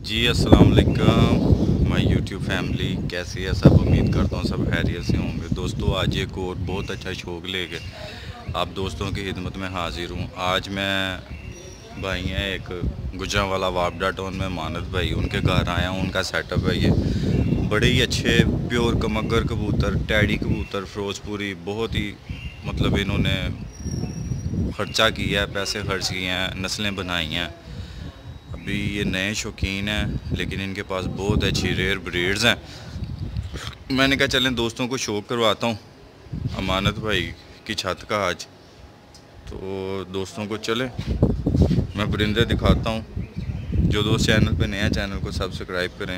जी अस्सलाम वालेकुम my YouTube family, कैसी है सब। उम्मीद करता हूँ सब खैरियत से होंगे। दोस्तों आज एक और बहुत अच्छा शौक लेके आप दोस्तों की खिदमत में हाजिर हूँ। आज मैं भाई हैं एक गुजरांवाला वापडा टाउन में मानद भाई, उनके घर आया हूँ। उनका सेटअप है ये, बड़े ही अच्छे प्योर कमगर कबूतर, टैडी कबूतर, फिरोजपुरी, बहुत ही मतलब इन्होंने खर्चा किया है, पैसे खर्च किए हैं, नस्लें बनाई हैं। अभी ये नए शौकीन हैं लेकिन इनके पास बहुत अच्छी रेयर ब्रीड्स हैं। मैंने कहा चलें दोस्तों को शौक करवाता हूँ अमानत भाई की छत का आज। तो दोस्तों को चलें मैं परिंदे दिखाता हूँ। जो दोस्त चैनल पे नए हैं चैनल को सब्सक्राइब करें।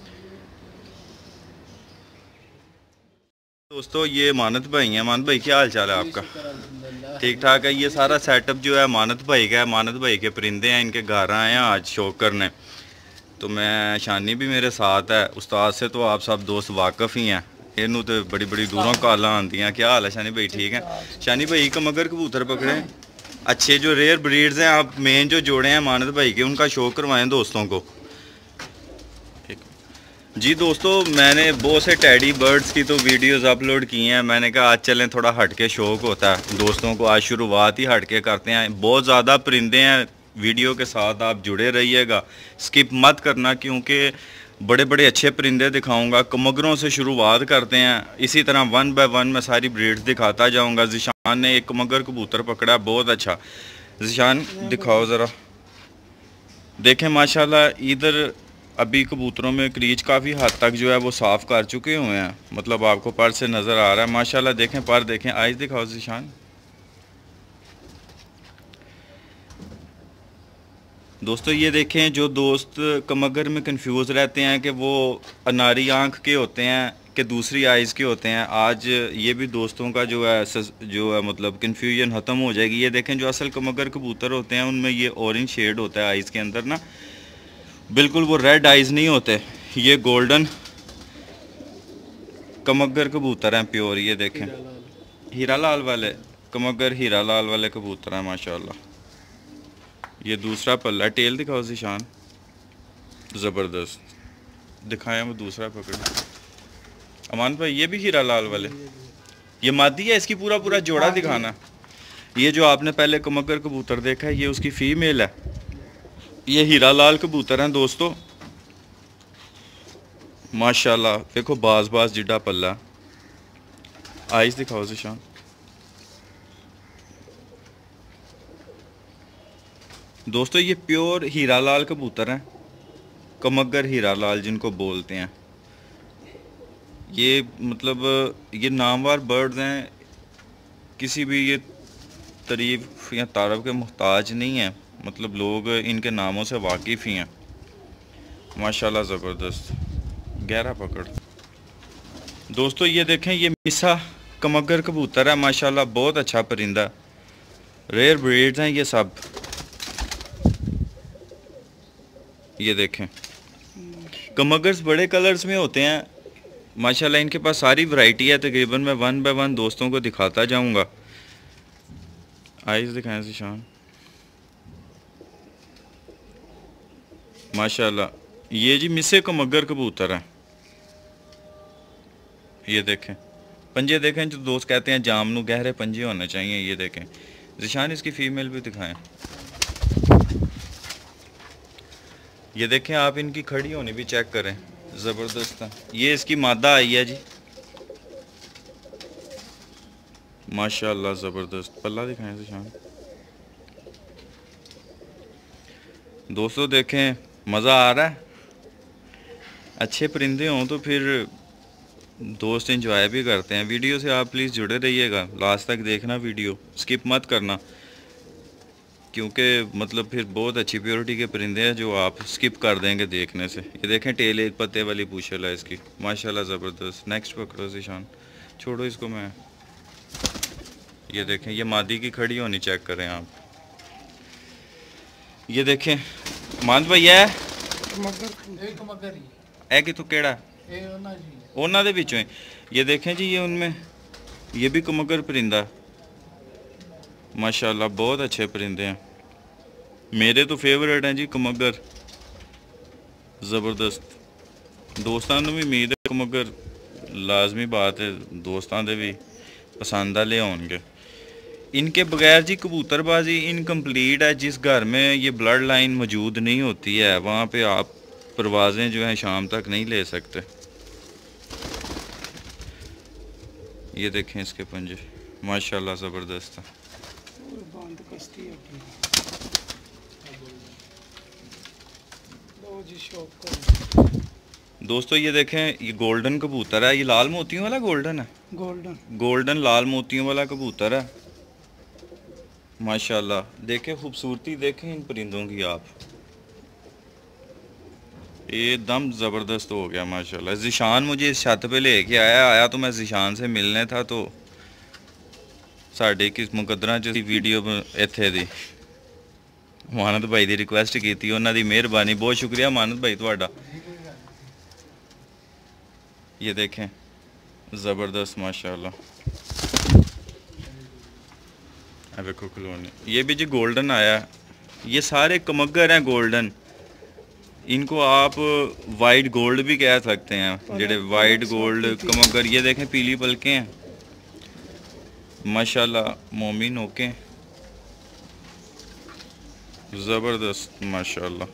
दोस्तों ये मानत भाई हैं। मानत भाई क्या हाल चाल है आपका? ठीक ठाक है। ये सारा सेटअप जो है मानत भाई का है। मानत भाई के परिंदे हैं, इनके घर आए हैं आज शौक करने। तो मैं शानी भी मेरे साथ है। उस्ताद से तो आप सब दोस्त वाकफ़ ही हैं। इनू तो बड़ी बड़ी दूरों काला आती हैं। क्या हाल है शानी भाई? ठीक है। शानी भाई का मगर कबूतर पकड़े अच्छे जो रेयर ब्रीड्स हैं, आप मेन जो जोड़े हैं मानद भाई के, उनका शौक करवाएं दोस्तों को। जी दोस्तों, मैंने बहुत से टैडी बर्ड्स की तो वीडियोस अपलोड की हैं। मैंने कहा आज चलें थोड़ा हटके शौक होता है दोस्तों को, आज शुरुआत ही हटके करते हैं। बहुत ज़्यादा परिंदे हैं, वीडियो के साथ आप जुड़े रहिएगा, स्किप मत करना, क्योंकि बड़े बड़े अच्छे परिंदे दिखाऊंगा। कमगरों से शुरुआत करते हैं, इसी तरह वन बाय वन मैं सारी ब्रीड्स दिखाता जाऊँगा। जिशान ने एक कमगर कबूतर पकड़ा, बहुत अच्छा। जिशान दिखाओ ज़रा, देखें माशाल्लाह। इधर अभी कबूतरों में क्रीच काफ़ी हद तक जो है वो साफ़ कर चुके हुए हैं, मतलब आपको पर से नज़र आ रहा है माशाल्लाह। देखें पर, देखें आइज़ दिखाओ जिशान। दोस्तों ये देखें, जो दोस्त कमगर में कंफ्यूज रहते हैं कि वो अनारी आँख के होते हैं कि दूसरी आइज़ के होते हैं, आज ये भी दोस्तों का जो है मतलब कन्फ्यूजन ख़त्म हो जाएगी। ये देखें, जो असल कमगर कबूतर होते हैं उनमें ये ऑरेंज शेड होता है आइज़ के अंदर ना, बिल्कुल वो रेड आइज़ नहीं होते। ये गोल्डन कमगर कबूतर हैं प्योर। ये देखें हीरा लाल वाले कमगर, हीरा लाल वाले कबूतर हैं माशाल्लाह। ये दूसरा पल्ला, टेल दिखाओ जिशान, ज़बरदस्त। दिखाएं वो दूसरा पकड़े अमान भाई। ये भी हीरा लाल वाले, ये मादी है। इसकी पूरा पूरा जोड़ा दिखाना। ये जो आपने पहले कमगर कबूतर देखा है ये उसकी फ़ीमेल है। ये हीरा लाल कबूतर हैं दोस्तों माशाल्लाह। देखो बाज बाज जिड्डा पल्ला। आइस दिखाओ जिशान। दोस्तों ये प्योर हीरा लाल कबूतर हैं, कमगर हीरा लाल जिनको बोलते हैं। ये मतलब ये नामवर बर्ड्स हैं, किसी भी ये तारीफ़ या तारफ़ के मोहताज नहीं है, मतलब लोग इनके नामों से वाकिफ़ ही हैं माशाल्लाह। ज़बरदस्त गहरा पकड़। दोस्तों ये देखें, ये मिसा कमगर कबूतर है माशाल्लाह, बहुत अच्छा परिंदा। रेयर ब्रीड्स हैं ये सब। ये देखें, कमगर्स बड़े कलर्स में होते हैं माशाल्लाह। इनके पास सारी वैरायटी है तकरीबन। मैं वन बाय वन दोस्तों को दिखाता जाऊंगा। आइज़ दिखाएं जिशान माशाल्लाह। ये जी मिसे कमगर कबूतर हैं। ये देखें पंजे देखें, जो दोस्त कहते हैं जामनू गहरे पंजे होने चाहिए। ये देखें जिशान, इसकी फ़ीमेल भी दिखाएं। ये देखें आप, इनकी खड़ी होनी भी चेक करें, ज़बरदस्त है। ये इसकी मादा आई है जी माशाल्लाह, ज़बरदस्त। पल्ला दिखाएं जिशान। दोस्तों देखें मज़ा आ रहा है। अच्छे परिंदे हों तो फिर दोस्त एंजॉय भी करते हैं। वीडियो से आप प्लीज़ जुड़े रहिएगा, लास्ट तक देखना वीडियो, स्किप मत करना, क्योंकि मतलब फिर बहुत अच्छी प्योरिटी के परिंदे हैं जो आप स्किप कर देंगे देखने से। ये देखें टेल एक पत्ते वाली पूछल है इसकी माशाल्लाह, ज़बरदस्त। नेक्स्ट पकड़ो जिशान, छोड़ो इसको मैं। ये देखें, ये मादी की खड़ी होनी चेक करें आप। ये देखें मान भाई है कि तो केड़ा ਉਹਨਾਂ ਦੇ ਵਿੱਚੋਂ ही। ये देखें जी, ये उनमें ये भी कमगर परिंदा माशाल्लाह, बहुत अच्छे परिंदे हैं। मेरे तो फेवरेट हैं जी कमगर, ज़बरदस्त। दोस्तां नूं भी उम्मीद है मगर लाजमी बात है दोस्तां दे भी पसंद आले होंगे। इनके बगैर जी कबूतरबाजी इनकम्प्लीट है। जिस घर में ये ब्लड लाइन मौजूद नहीं होती है वहाँ पे आप परवाज़ें जो हैं शाम तक नहीं ले सकते। ये देखें इसके पंजे माशाल्लाह ज़बरदस्त है। दोस्तों ये देखें ये गोल्डन कबूतर है। ये लाल मोतियों वाला गोल्डन है, गोल्डन लाल मोतियों वाला कबूतर है माशाल्लाह। देखें खूबसूरती देखें इन परिंदों की आप, एकदम ज़बरदस्त हो गया माशाल्लाह। ज़िशान मुझे इस छत पे लेके आया तो मैं ज़िशान से मिलने था तो साढ़े किस मुकद्दरा च वीडियो इत्थे दी मानत भाई की रिक्वेस्ट की थी, उन्होंने दी मेहरबानी, बहुत शुक्रिया मानत भाई तुहाडा। ये देखें ज़बरदस्त माशाल्लाह। देखो कॉलोनी ये भी जी गोल्डन आया। ये सारे कमगर हैं गोल्डन। इनको आप वाइट गोल्ड भी कह सकते हैं, जेडे वाइट गोल्ड कमगर। ये देखें पीली पलकें हैं माशाल्लाह, मोमिन होके ज़बरदस्त माशाल्लाह।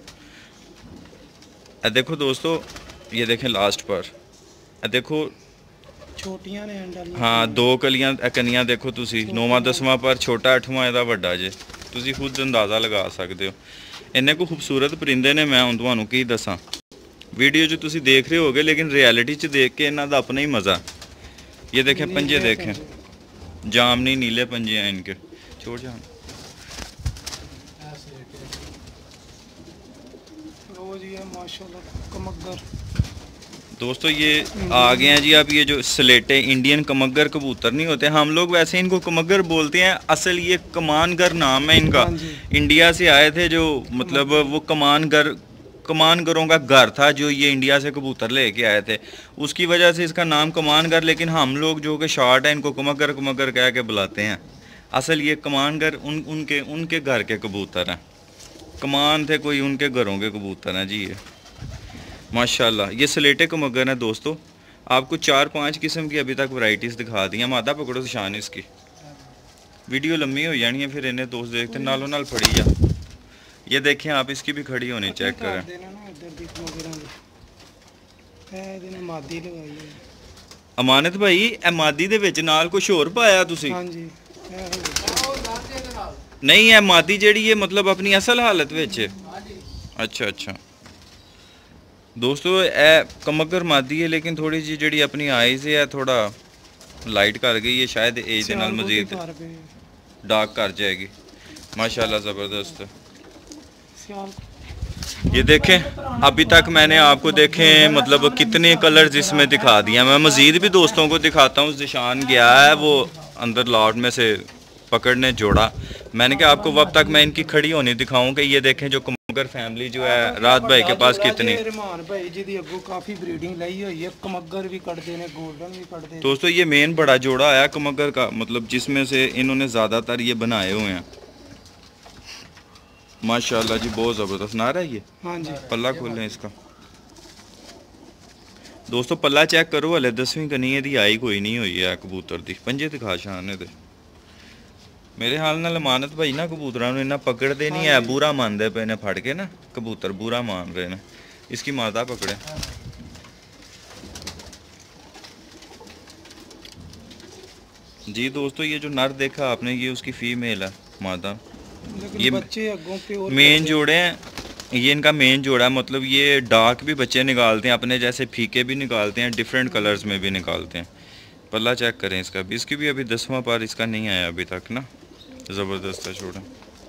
देखो दोस्तों ये देखें लास्ट पर देखो छोटियां ने अंडा, हाँ दो कलियां कनियां देखो तुसी। 9वां 10वां पर छोटा 8वां ਇਹਦਾ ਵੱਡਾ ਜੇ। ਤੁਸੀਂ खुद अंदाज़ा लगा सकते हो। इन्ने को खूबसूरत परिंदे ने, मैं ਹੁਣ ਤੁਹਾਨੂੰ ਕੀ ਦੱਸਾਂ। वीडियो जो तुसी देख रहे होगे लेकिन रियलिटी च देख के इन्हों का अपना ही मज़ा। ये देखें पंजे देखें, जामनी नीले पंजे हैं इनके। छोड़ जान दोस्तों ये आ गए हैं जी। अब ये जो स्लेटे इंडियन कमगर कबूतर नहीं होते, हम लोग वैसे इनको कमगर बोलते हैं, असल ये कमानगर नाम है इनका। इंडिया से आए थे जो, मतलब वो कमानगरों का घर था जो ये इंडिया से कबूतर लेके आए थे, उसकी वजह से इसका नाम कमानगर। लेकिन हम लोग जो कि शॉर्ट है इनको कमगर कमगर कह के बुलाते हैं। असल ये कमानगर उनके घर के कबूतर हैं। कमान थे कोई उनके घरों के कबूतर हैं जी। ये माशाल्लाह ये स्लेटे कमगर हैं दोस्तों। आपको 4-5 किस्म की अभी तक वैरायटीज़ दिखा दी हैं। मादा पकड़ो शान इसकी, वीडियो लम्बी हो जानी है फिर इन्हें दोस्त देखते नालों नाल फड़ी जा। ये देखें आप इसकी भी खड़ी होनी चेक करें। अमानत भाई ए मादी दे विच नाल कुछ होर पाया तुसी? नहीं है मादी जेड़ी ये मतलब अपनी असल हालत विच। अच्छा अच्छा दोस्तों ए कमगर मादी है लेकिन थोड़ी जी जी अपनी आईज है थोड़ा लाइट कर गई है, शायद एज के नाल मजीद डार्क कर जाएगी। माशाल्लाह ज़बरदस्त। ये देखें अभी तक मैंने आपको देखें मतलब कितने कलर्स इसमें दिखा दिए। मैं मज़ीद भी दोस्तों को दिखाता हूँ। ज़िशान गया है वो अंदर लॉट में से पकड़ने जोड़ा। मैंने कहा आपको वक्त तक मैं इनकी खड़ी होनी दिखाऊं कि ये देखें जो कमगर फैमिली जो है रात भाई के पास कितनी। दोस्तों ये मेन बड़ा जोड़ा आया कमगर का, मतलब जिसमें से इन्होंने ज़्यादातर ये बनाए हुए हैं माशाल्लाह जी। बहुत ज़बरदस्त नारा है ये। हाँ जी पल्ला खोलें इसका दोस्तों, पल्ला चेक करो। हले 10वीं कनी दी आई कोई नहीं हुई है कबूतर दी। पंजे दिखा शान दे मेरे हाल नाल अमानत भाई ना कबूतरां नूं इन्ना पकड़ते नहीं है, बुरा मानते पे ने फड़ के ना कबूतर बुरा मान रहे हैं। इसकी मादा पकड़े जी दोस्तों। ये जो नर देखा आपने ये उसकी फीमेल है मादा। ये बच्चे मेन जोड़े हैं, ये इनका मेन जोड़ा है। मतलब ये डार्क भी बच्चे निकालते हैं अपने जैसे, फीके भी निकालते हैं, डिफरेंट कलर्स में भी निकालते हैं। पल्ला चेक करें इसका भी, इसकी भी अभी 10वां पार इसका नहीं आया अभी तक ना। ज़बरदस्त है छोड़ा।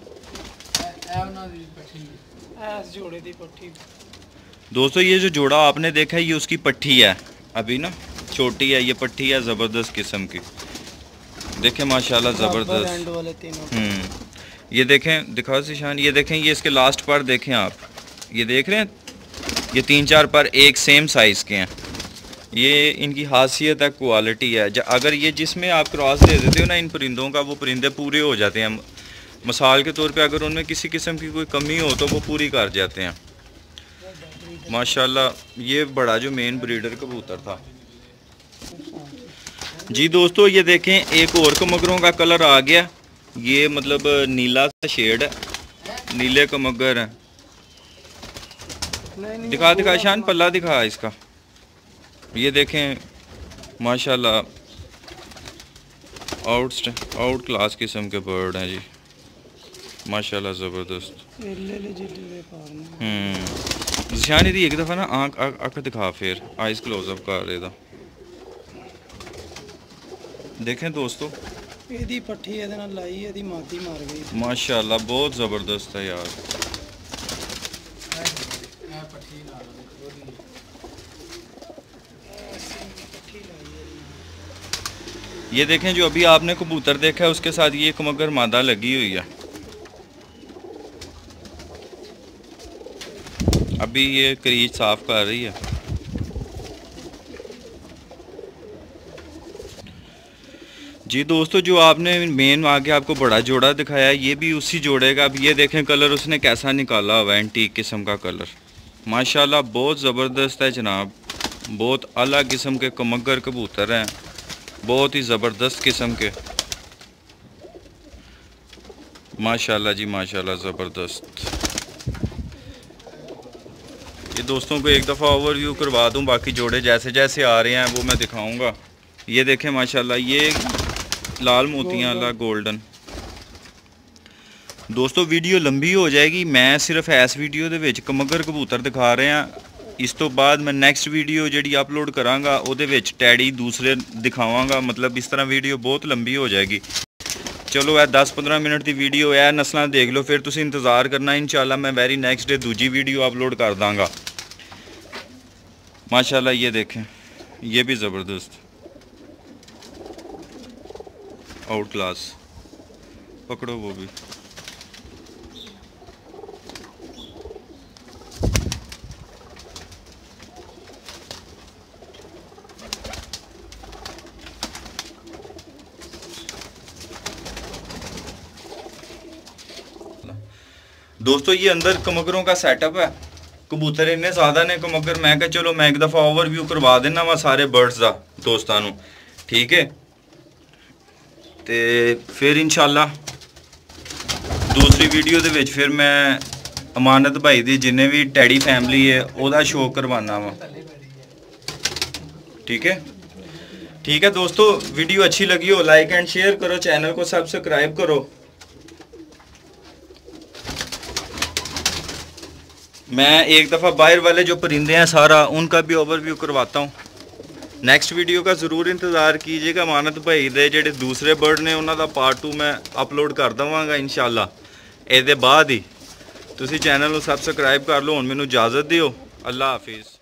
दोस्तों ये जो जोड़ा आपने देखा है ये उसकी पट्टी है, अभी ना छोटी है ये पट्टी है, ज़बरदस्त किस्म की। देखें माशाल्लाह ज़बरदस्त। ये देखें दिखाओ ज़िशान, ये देखें ये इसके लास्ट पर देखें आप, ये देख रहे हैं ये 3-4 पर एक सेम साइज़ के हैं। ये इनकी खासियत है, क्वालिटी है। अगर ये जिसमें आप क्रॉस दे देते हो ना इन परिंदों का, वो परिंदे पूरे हो जाते हैं। मिसाल के तौर पे अगर उनमें किसी किस्म की कोई कमी हो तो वो पूरी कर जाते हैं। माशाल्लाह ये बड़ा जो मेन ब्रीडर कबूतर था जी। दोस्तों ये देखें एक और कमगरों का कलर आ गया, ये मतलब नीला सा शेड है, नीले कमगर है। दिखा दिखा शान, पल्ला दिखा इसका। ये देखें माशाल्लाह आउट क्लास किस्म के बर्ड हैं जी, माशाल्लाह ज़बरदस्त। शान दी एक दफ़ा ना आँख दिखा, फिर आइस क्लोजअप कर रहे था। देखें दोस्तों ਇਹਦੀ ਪੱਠੀ ਇਹਦੇ ਨਾਲ ਲਾਈ, ਇਹਦੀ ਮਾਦੀ ਮਾਰ ਗਈ। माशाल्लाह बहुत ज़बरदस्त है यार। ये देखें जो अभी आपने कबूतर देखा है उसके साथ ये कमगर मादा लगी हुई है। अभी ये क्रीज साफ कर रही है। जी दोस्तों जो आपने मेन आगे आपको बड़ा जोड़ा दिखाया ये भी उसी जोड़े का। अब ये देखें कलर उसने कैसा निकाला हुआ है, एंटीक किस्म का कलर, माशाल्लाह बहुत ज़बरदस्त है जनाब। बहुत आला किस्म के कमगर कबूतर हैं, बहुत ही ज़बरदस्त किस्म के, माशाल्लाह जी माशाल्लाह ज़बरदस्त। ये दोस्तों को एक दफ़ा ओवरव्यू करवा दूं, बाकी जोड़े जैसे जैसे आ रहे हैं वो मैं दिखाऊंगा। ये देखें माशाल्लाह ये लाल मोतियां वाला गोल्डन। दोस्तों वीडियो लंबी हो जाएगी, मैं सिर्फ इस वीडियो दे विच कमगर कबूतर दिखा रहे हैं। इस तो बाद मैं नैक्सट वीडियो जिहड़ी अपलोड करांगा उहदे विच टैडी दूसरे दिखावांगा। मतलब इस तरह वीडियो बहुत लंबी हो जाएगी। चलो यह 10-15 मिनट की वीडियो है, नस्लां देख लो, फिर तुसीं इंतज़ार करना। इंशाल्लाह मैं वेरी नेक्स्ट डे दूजी वीडियो अपलोड कर दांगा। माशाल्लाह ये देखें ये भी ज़बरदस्त आउट क्लास, पकड़ो वो भी। दोस्तों ये अंदर कमगरों का सेटअप है। कबूतर इन्ने ज़्यादा ने कमगर, मैं कहा चलो मैं एक दफ़ा ओवरव्यू करवा देना वा सारे बर्ड्स का दोस्तों नूं, ठीक है। तो फिर इंशाल्लाह दूसरी वीडियो दे विच फिर मैं अमानत भाई दी जिन्ने भी टैडी फैमिली है ओदा शो करवाना वा, ठीक है। ठीक है दोस्तों, वीडियो अच्छी लगी हो लाइक एंड शेयर करो, चैनल को सब्सक्राइब करो। मैं एक दफ़ा बाहर वाले जो परिंदे हैं सारा उनका भी ओवरव्यू करवाता हूँ। नैक्सट वीडियो का ज़रूर इंतज़ार कीजिएगा। अमानत भाई दे जेडे दूसरे बर्ड ने उन्हों का पार्ट 2 मैं अपलोड कर देवांगा इंशाल्लाह। ये बाद ही तुसी चैनल को सब्सक्राइब कर लो। हुण मैनूं इजाज़त दिओ, अल्लाह हाफिज़।